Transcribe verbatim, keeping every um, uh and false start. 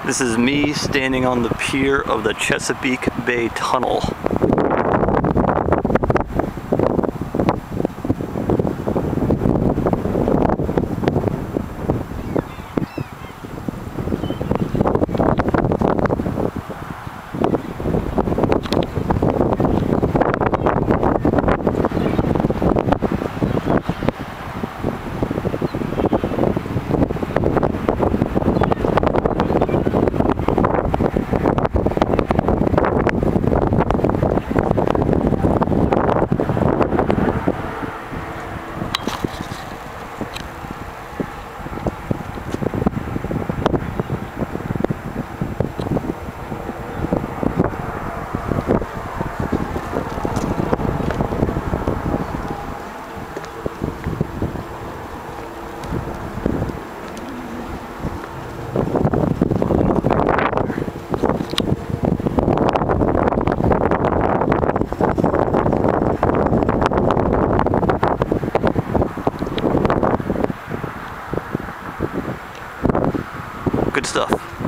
This is me standing on the pier of the Chesapeake Bay Tunnel. Good stuff.